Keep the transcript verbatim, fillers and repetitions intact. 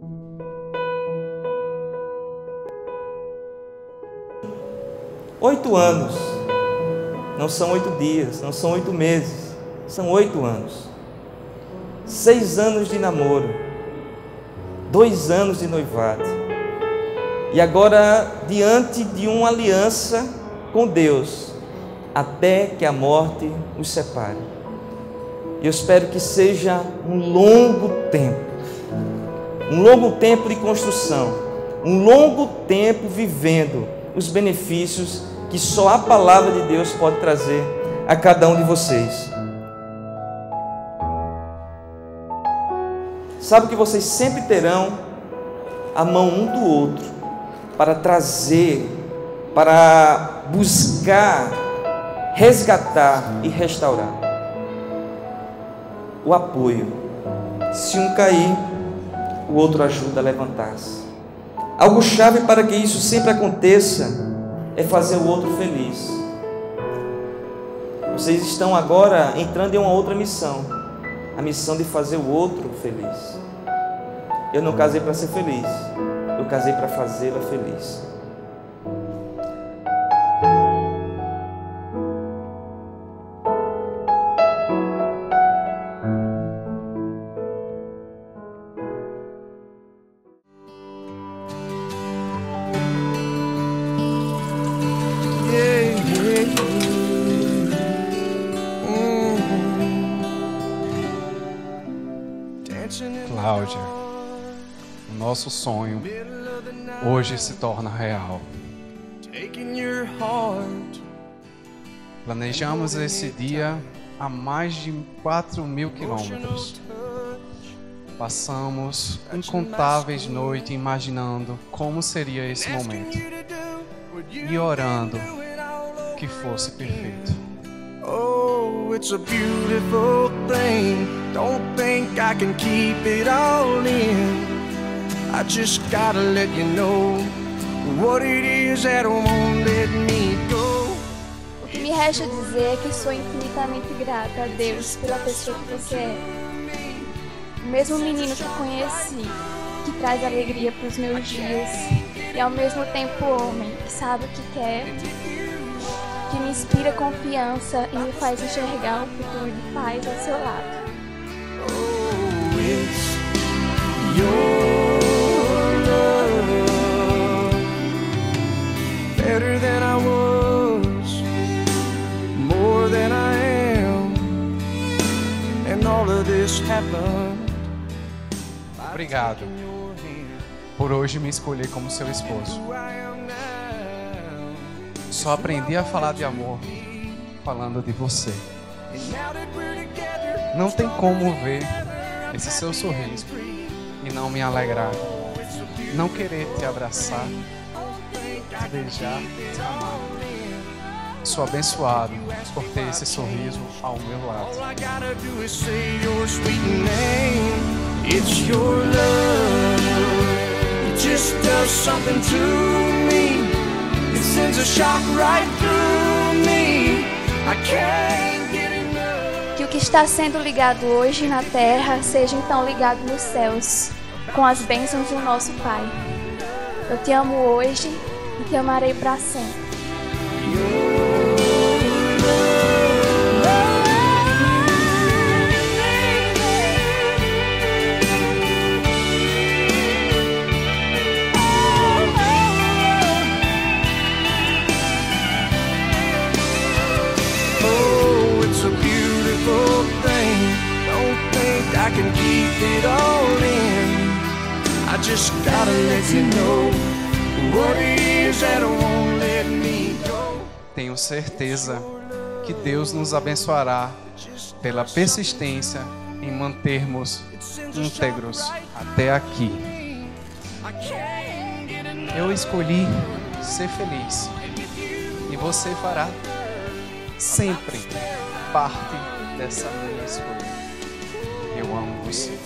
Oito anos, não são oito dias, não são oito meses, são oito anos. Seis anos de namoro, dois anos de noivado, e agora diante de uma aliança com Deus, até que a morte os separe. Eu espero que seja um longo tempo, um longo tempo de construção, um longo tempo vivendo os benefícios que só a palavra de Deus pode trazer a cada um de vocês. Sabe que vocês sempre terão a mão um do outro para trazer, para buscar, resgatar e restaurar. O apoio. Se um cair, o outro ajuda a levantar-se. Algo chave para que isso sempre aconteça é fazer o outro feliz. Vocês estão agora entrando em uma outra missão, a missão de fazer o outro feliz. Eu não casei para ser feliz, eu casei para fazê-la feliz. Cláudia, o nosso sonho hoje se torna real. Planejamos esse dia a mais de quatro mil quilômetros. Passamos incontáveis noites imaginando como seria esse momento e orando que fosse perfeito. Oh, it's a beautiful thing. Don't think I can keep it all in. I just gotta let you know what it is that won't let me go. O que me resta dizer é que sou infinitamente grata a Deus pela pessoa que você é. O mesmo menino que conheci, que traz alegria para os meus dias, e ao mesmo tempo homem que sabe o que quer, que me inspira confiança e me faz enxergar o futuro de paz ao seu lado. Oh, it's your love, better than I was, more than I am, and all of this happened. Obrigado por hoje me escolher como seu esposo. Só aprendi a falar de amor falando de você. Não tem como ver esse seu sorriso e não me alegrar. Não querer te abraçar, te beijar, te amar. Sou abençoado por ter esse sorriso ao meu lado. Que o que está sendo ligado hoje na terra seja então ligado nos céus, com as bênçãos do nosso Pai. Eu te amo hoje e te amarei para sempre. I can keep it all in. I just gotta let you know what it is that won't let me go. Tenho certeza que Deus nos abençoará pela persistência em mantermos íntegros até aqui. Eu escolhi ser feliz e você fará sempre parte dessa minha escolha. Eu amo você.